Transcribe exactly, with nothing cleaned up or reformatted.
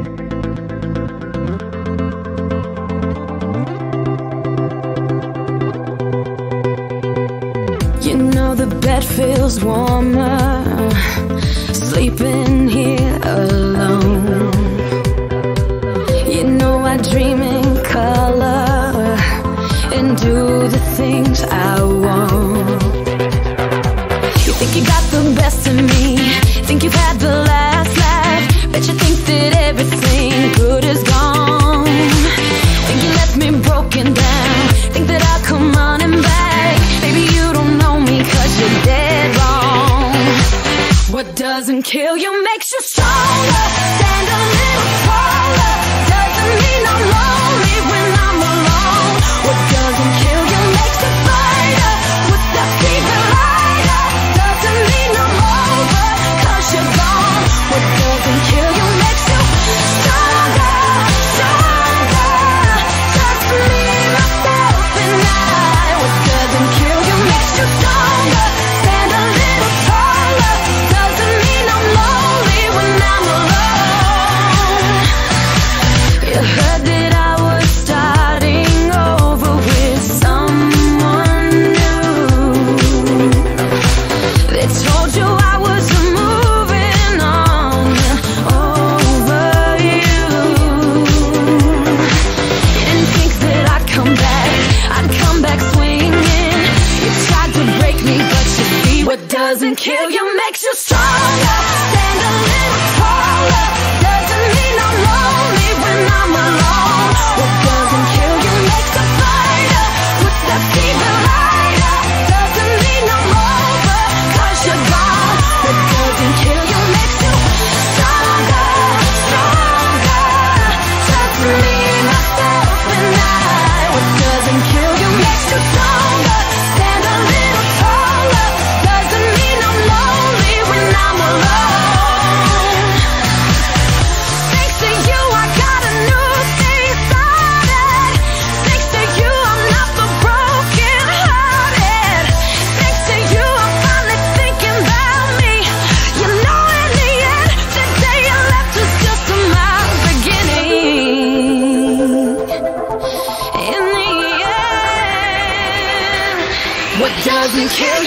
You know the bed feels warmer, sleeping here alone. You know I dream in color and do the things I want. You think you got the best of me, think you've had the last laugh, bet you think that everything good is gone. Think you left me broken down, think that I'll come running back. Baby, you don't know me 'cause you're dead wrong. What doesn't kill you makes you stronger. Stand a little taller. Doesn't mean I'm lonely when I'm alone. What doesn't kill you makes you fighter. Footsteps even lighter. Doesn't mean I'm over 'cause you're gone. What doesn't kill you makes you stronger, stronger. Just me, myself, and I. What doesn't kill you makes you stronger. Stand a little taller. Doesn't mean I'm lonely when I'm alone. You heard that I was starting over with someone new. They told you I was moving on over you. You didn't think that I'd come back, I'd come back swinging. You tried to break me, but you see what doesn't kill you makes you stronger. Stand a little taller. Doesn't mean I'm lonely when I'm alone. What doesn't kill you makes a fighter. Footsteps even lighter. Doesn't mean I'm over 'cause you're gone. What doesn't kill you makes you stronger, stronger. Just me, myself, and I. What doesn't kill you makes you stronger. Stand a little taller. Doesn't mean I'm lonely when I'm alone. Thanks to you, I got a new day started. Thanks to you, I'm not so broken hearted. Thanks to you, I'm finally thinking about me. You know, in the end, the day you left was just my beginning. In the end, what doesn't kill